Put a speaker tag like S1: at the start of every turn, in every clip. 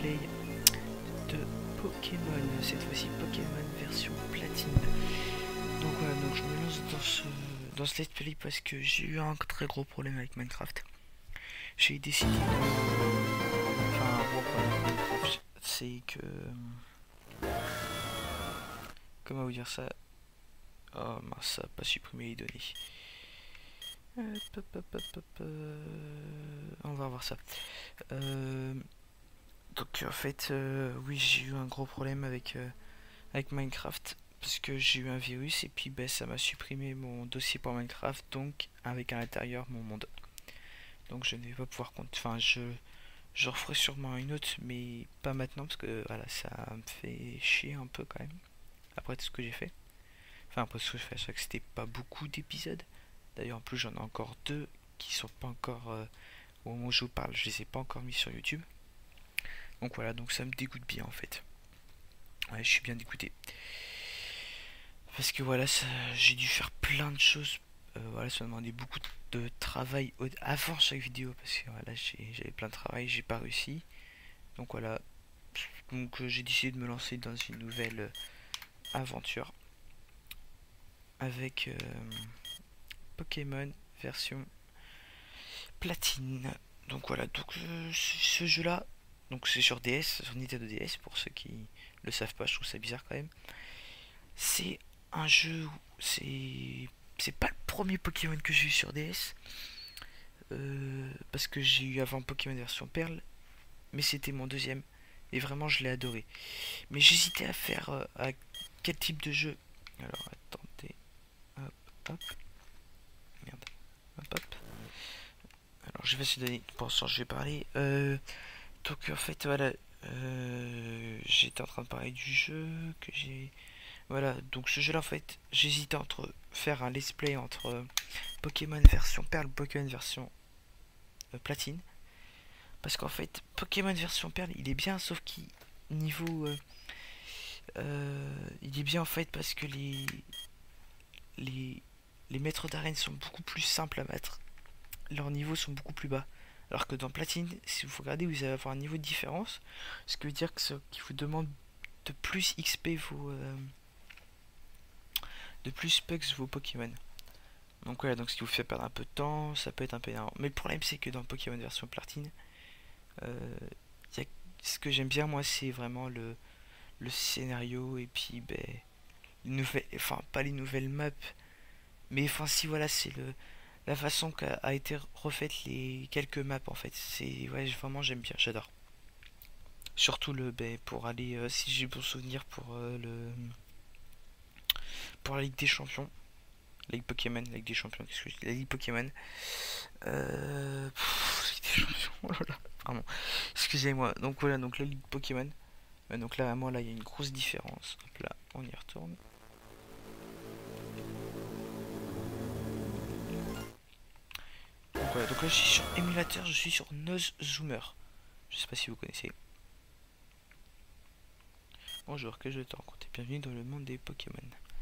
S1: play de Pokémon, cette fois-ci Pokémon version platine. Donc voilà, donc je me lance dans ce let's play parce que j'ai eu un très gros problème avec Minecraft. J'ai décidé de... Enfin, un gros problème avec Minecraft, c'est que... Comment vous dire ça? Oh mince, ça n'a pas supprimé les données. On va voir ça. Donc en fait, oui, j'ai eu un gros problème avec Minecraft parce que j'ai eu un virus et puis ben, ça m'a supprimé mon dossier pour Minecraft, donc avec à l'intérieur mon monde. Donc je ne vais pas pouvoir enfin je referai sûrement une autre, mais pas maintenant parce que voilà, ça me fait chier un peu quand même après tout ce que j'ai fait. Enfin après ce que je fais, c'est vrai que c'était pas beaucoup d'épisodes. D'ailleurs en plus j'en ai encore deux qui sont pas encore au moment où je vous parle, je les ai pas encore mis sur YouTube. Donc voilà, donc ça me dégoûte bien en fait. Ouais, je suis bien dégoûté. Parce que voilà, j'ai dû faire plein de choses. Voilà, ça m'a demandé beaucoup de travail avant chaque vidéo. Parce que voilà, j'avais plein de travail, j'ai pas réussi. Donc voilà. Donc j'ai décidé de me lancer dans une nouvelle aventure. Avec Pokémon version platine. Donc voilà, donc ce jeu là, donc c'est sur DS, sur Nintendo DS pour ceux qui le savent pas, je trouve ça bizarre quand même. C'est un jeu, c'est pas le premier Pokémon que j'ai eu sur DS, parce que j'ai eu avant Pokémon version Perle, mais c'était mon deuxième et vraiment je l'ai adoré. Mais j'hésitais à faire à quel type de jeu. Alors attendez, hop, hop, merde, hop, hop. Alors je vais se donner, pour l'instant je vais parler. Donc en fait voilà, j'étais en train de parler du jeu que j'ai. Voilà, donc ce jeu là en fait, j'hésitais entre faire un let's play entre Pokémon version Perle, Pokémon version Platine. Parce qu'en fait, Pokémon version Perle, il est bien, sauf qu'il niveau... il est bien en fait parce que les, les maîtres d'arène sont beaucoup plus simples à mettre. Leurs niveaux sont beaucoup plus bas. Alors que dans Platine, si vous regardez, vous allez avoir un niveau de différence. Ce qui veut dire qu'il vous demande de plus XP de plus bugs vos Pokémon. Donc voilà, donc ce qui vous fait perdre un peu de temps, ça peut être un peu énervant. Mais le problème c'est que dans Pokémon version Platine, ce que j'aime bien moi c'est vraiment le scénario et puis ben, les nouvelles, enfin pas les nouvelles maps, mais enfin si voilà c'est la façon qu'a été refaite les quelques maps en fait. C'est ouais vraiment j'aime bien, j'adore. Surtout le ben, pour aller si j'ai bon souvenir pour la Ligue des Champions. La Ligue Pokémon, la Ligue des Champions, qu'est-ce que je dis? La Ligue Pokémon. Ligue des Champions, oh là là, pardon. Excusez-moi. Donc voilà, donc la Ligue Pokémon. Donc là, moi, là, il y a une grosse différence. Hop là, on y retourne. Donc voilà, donc là, je suis sur émulateur, je suis sur Nozezoomer. Je sais pas si vous connaissez. Bonjour, que je te rencontre. Bienvenue dans le monde des Pokémon.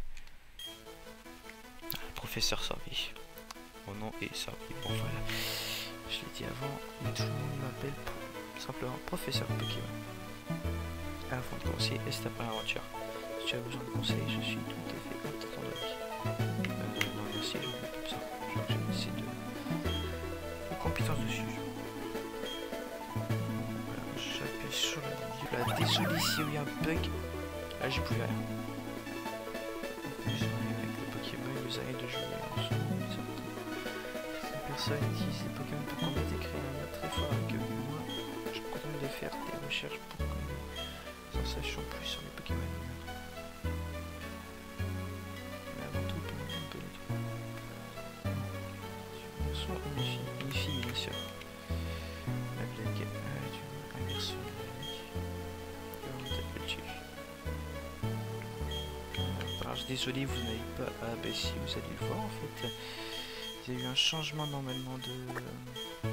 S1: Professeur Sorby. Mon nom est Sorby. Bon voilà. Je l'ai dit avant, mais tout le monde m'appelle simplement Professeur Pokémon. Avant de commencer cette aventure, si tu as besoin de conseils, je suis tout à fait apte à ton avis. Non merci, je ne veux pas ça. Je vais essayer de compétences dessus. Voilà, j'appuie sur la désolé s'il y a eu un bug. Là j'ai plus rien. Avec le Pokémon, vous arrêtez de jouer ensemble. Certaines personnes utilisent les Pokémon pour combattre et créer un lien très fort avec eux. Moi, je me contente de faire des recherches pour connaître des sensations plus sur les Pokémon. Mais avant tout, un peu les trucs. Soit une fille et une sœur. La blague, un garçon. Comment t'appelles-tu? Alors, désolé, vous n'avez pas. Ah, bah si, vous allez le voir en fait. Il y a eu un changement normalement de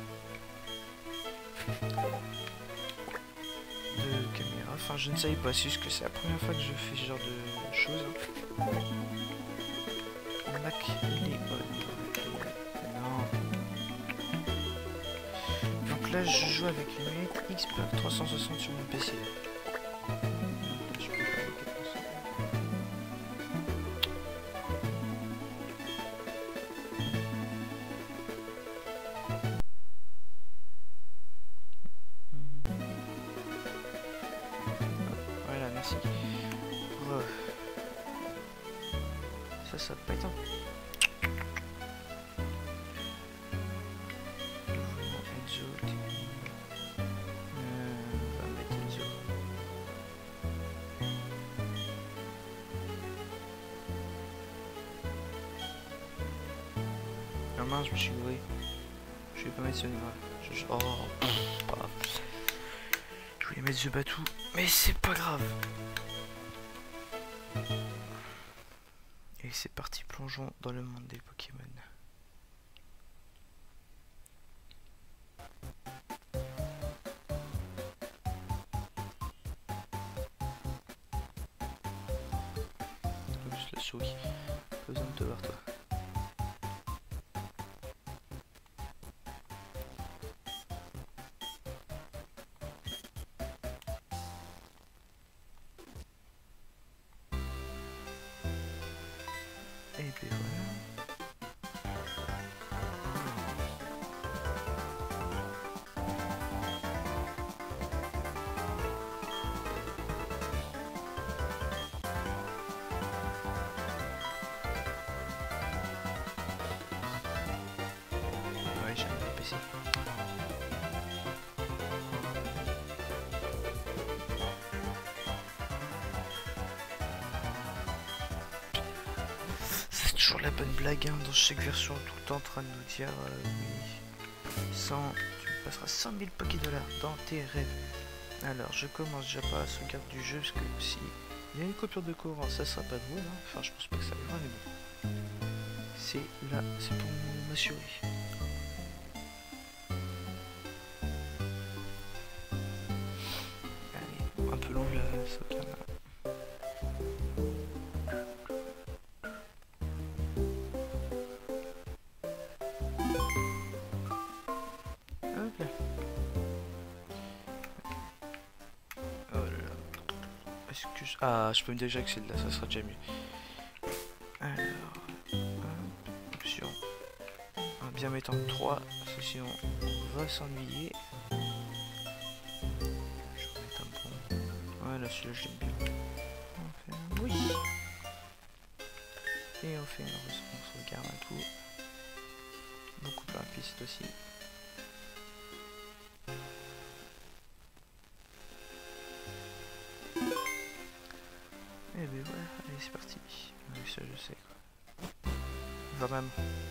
S1: caméra. Enfin, je ne savais pas, c'est juste que c'est la première fois que je fais ce genre de choses. Mac Léon. Non. Donc Donc là je joue avec une manette Xbox 360 sur mon PC. Je peux pas avec la console. Voilà, merci. Oh. Ça va pas être un... Enzo, on va mettre Enzo. Ah mince, je me suis gouré. Je vais pas mettre ce numéro. Oh, pas grave. Je voulais mettre The Batou, mais c'est pas grave. Et c'est parti, plongeons dans le monde des Pokémon. Oups, la souris. Pas besoin de te voir, toi. Et puis voilà. Ouais, j'ai un PC. C'est toujours la bonne blague hein, dans chaque version, tout le temps en train de nous dire oui, 100, tu passeras 100 000 Pokédollars dans tes rêves. Alors je commence déjà par la sauvegarde du jeu parce que si il y a une coupure de courant, ça sera pas drôle. Hein. Enfin, je pense pas que ça arrivera, mais bon. C'est là, c'est pour m'assurer. Allez, un peu long la sauvegarde. Hop là. Oh là là. Est-ce que je... Ah, je peux me dire que c'est de là, ça sera déjà mieux. Alors, option. Bien mettre en 3, parce que sinon on va s'ennuyer. Je vais mettre un bon. Voilà, celui-là je l'aime bien. On fait un oui. Et on fait on sauvegarde un tout. Beaucoup plus rapide cette aussi. Et ben voilà, allez c'est parti. Oui, ça je sais quoi. Vraiment.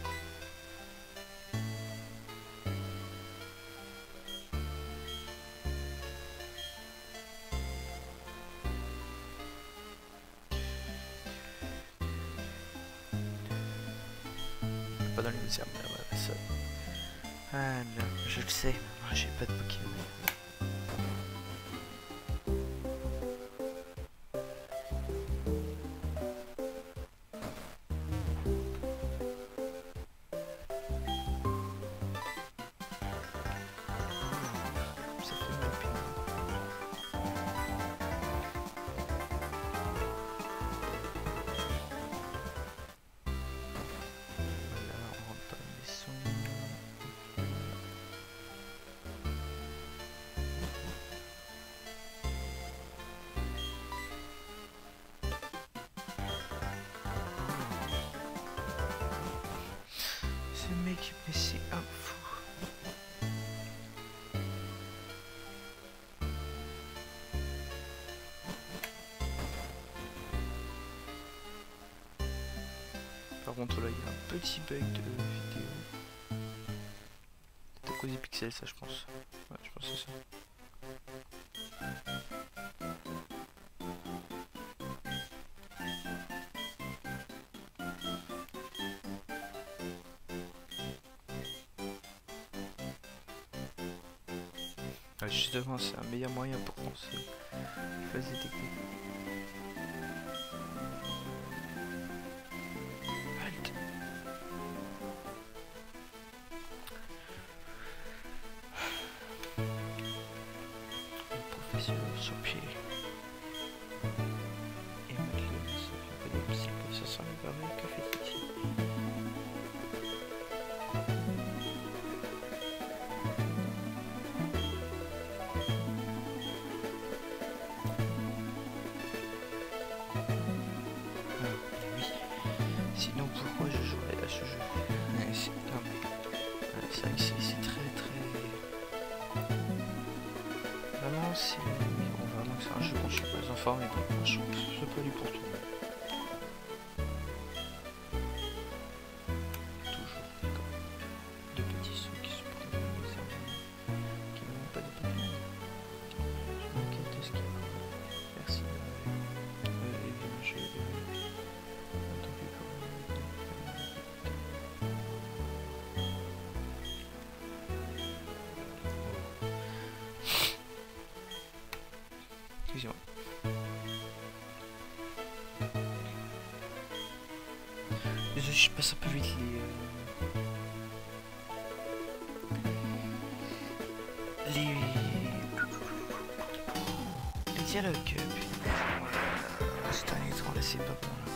S1: Pas dans les médias, mais voilà, ça. Ah non, je le sais, moi j'ai pas de Pokémon. Ça fait mal puis voilà, on rentre dans la maison. Ce mec, mais c'est un fou. Par contre là il y a un petit bug de vidéo. C'est à cause des pixels ça je pense. Ouais je pense que c'est ça. Ouais, justement c'est un meilleur moyen pour qu'on se fasse détecter. Halt. sur pied. Et Madeleine, ça fait pas des petits peu, ça sent le barbecue, que fait-il ici? Sinon, pourquoi je jouerais à ce jeu? C'est vrai que c'est très... Vraiment, c'est... Bon, vraiment que c'est un jeu conçu pour les enfants, mais bon, je trouve que c'est pas du pour tout. Toujours comme deux petits sous qui se prennent les armes, qui n'ont pas de papier. Je m'inquiète de ce qu'il y a. Merci. Et bien, je vais... Tant pis pour excusez-moi. Désolé, je passe un peu vite les dialogues. C'est un étrange, là, c'est pas bon là.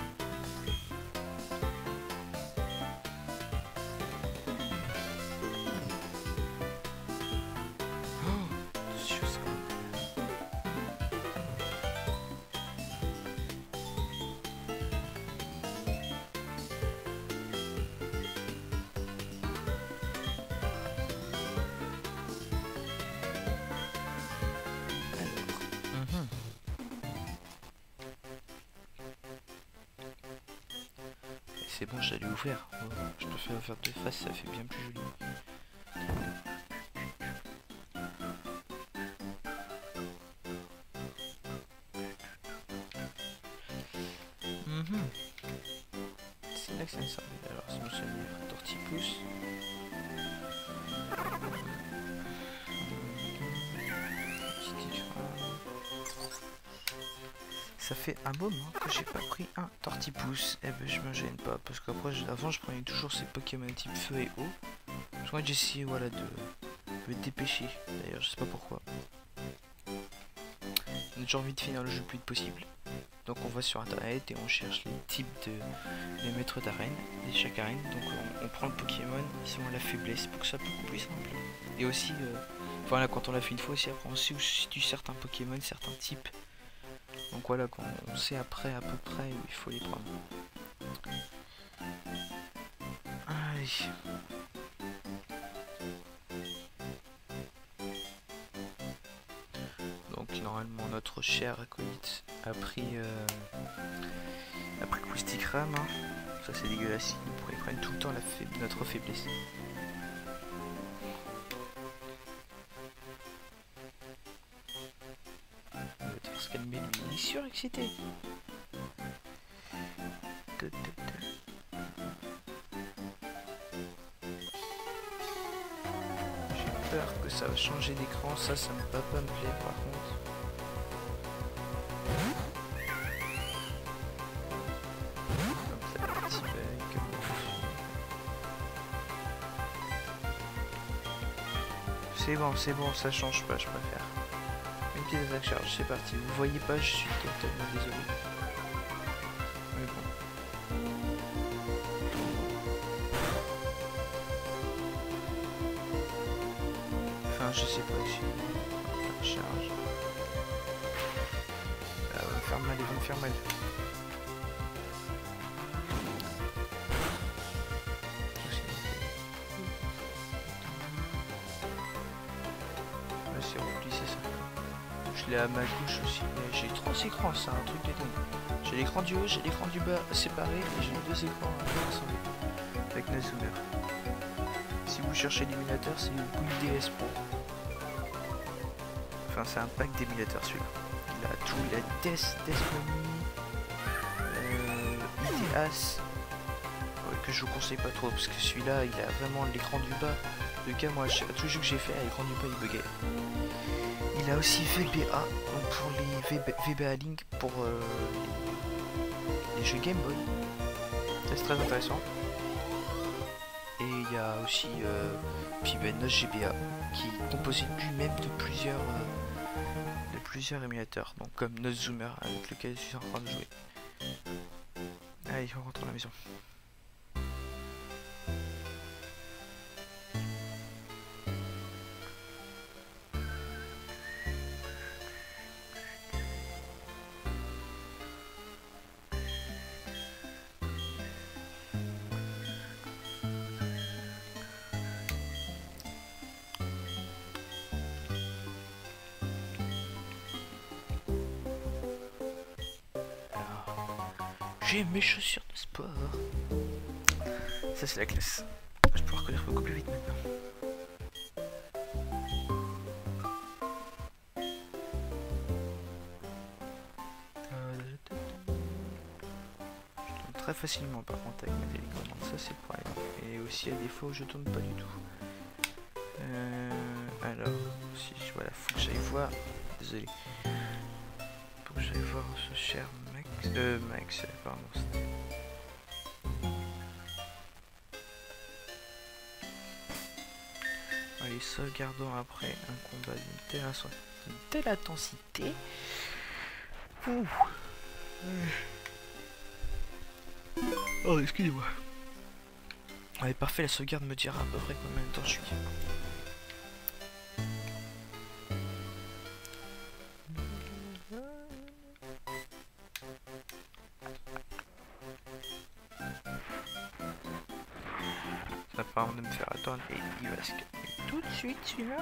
S1: C'est bon, je l'ai ouvert. Oh, je préfère faire de face, ça fait bien plus joli. C'est là que ça me servait. Alors, si je me souviens, tortipousse. Ça fait un moment que j'ai pas pris un tortipousse. Eh ben je me gêne pas parce qu'après avant je prenais toujours ces Pokémon type feu et eau. Je crois que j'ai essayé voilà de me dépêcher. D'ailleurs je sais pas pourquoi. J'ai envie de finir le jeu le plus vite possible. Donc on va sur internet et on cherche les types les maîtres d'arène, de chaque arène. Donc on prend le Pokémon selon la faiblesse pour que ça soit beaucoup plus simple. Et aussi voilà, quand on l'a fait une fois aussi, après on sait où se situent certains Pokémon, certains types. Donc voilà, quand on sait après à peu près où il faut les prendre. Allez. Donc normalement notre cher acolyte a pris Quisticram. Hein. Ça c'est dégueulasse, il pourrait prendre tout le temps notre faiblesse. Calmer lui, il est surexcité. J'ai peur que ça va changer d'écran, ça ne va pas me plaire par contre. Comme ça, un petit bug, c'est bon, ça change pas, je préfère. Une pièce de charge, c'est parti. Vous voyez pas, je suis totalement désolé. Mais bon. Enfin, je sais pas ici. La charge. Elle va me faire mal, elle va me faire mal. C'est rempli, c'est ça. Je l'ai à ma gauche aussi, mais j'ai 3 écrans, c'est un truc d'étonné. J'ai l'écran du haut, j'ai l'écran du bas séparé et j'ai 2 écrans rassemblés avec Nazumer. Si vous cherchez l'émulateur, c'est le Bouygues DS Pro. Enfin, c'est un pack d'émulateurs celui-là. Il a tout, il a Death Money, IDEAS, que je vous conseille pas trop parce que celui-là il a vraiment l'écran du bas. Le cas, moi, tout le jeu que j'ai fait à l'écran du bas il buguait. Il a aussi VBA, donc pour les VBA Link pour les jeux Game Boy. C'est très intéressant. Et il y a aussi GBA qui est composé lui-même de plusieurs plusieurs émulateurs, donc comme Notzoomer avec lequel je suis en train de jouer. Allez, on rentre à la maison. J'ai mes chaussures de sport. Ça c'est la classe. Je peux reconnaître beaucoup plus vite maintenant. Je tourne très facilement par contre avec ma télécommande, ça c'est le problème. Et aussi à défaut je tourne pas du tout. Alors, si je voilà, faut que j'aille voir. Désolé. Faut que j'aille voir ce cher Max, pardon. Allez, sauvegardons après un combat d'une telle intensité. Ouh. Oh, excusez-moi. Allez, parfait, la sauvegarde me dira à peu près combien de temps je suis. Ça part de me faire attendre et il va se calmer tout de suite celui-là.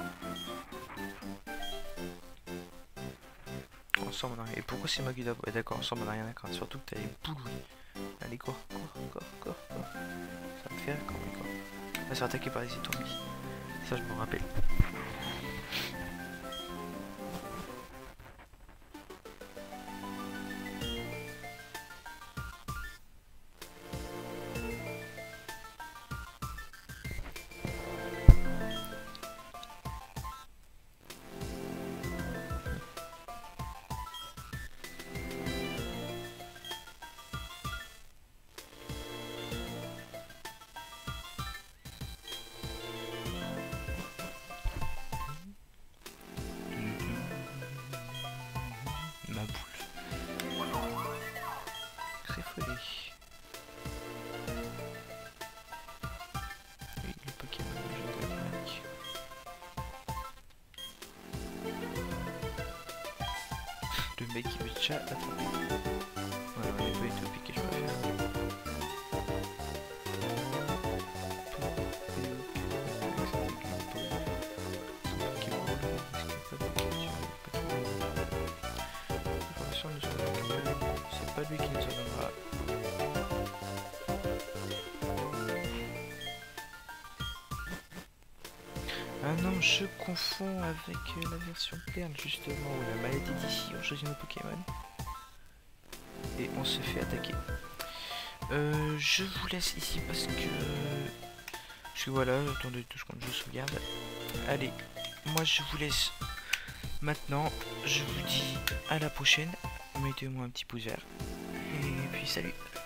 S1: Ensemble on a rien. Et pourquoi c'est Magida? Ouais, d'accord, ensemble on a rien à craindre. Surtout que t'as les boules. Allez, cours. Ça me fait rire quand même, quoi. On va se faire attaquer par les zombies. Ça, je me rappelle. Ma boule. Greffolé. Oui, le Pokémon légendaire. Le mec qui me chat. Attendez. Voilà, on n'est pas utopique et je préfère. C'est pas lui qui nous en donnera. Ah non, je confonds avec la version Perle justement, où la maladie d'ici, on choisit nos Pokémon. Et on se fait attaquer. Je vous laisse ici parce que... Je suis voilà, attendez tout ce qu'on je sauvegarde. Allez, moi je vous laisse maintenant. Je vous dis à la prochaine. Mettez-moi un petit pouce vert. Et puis salut.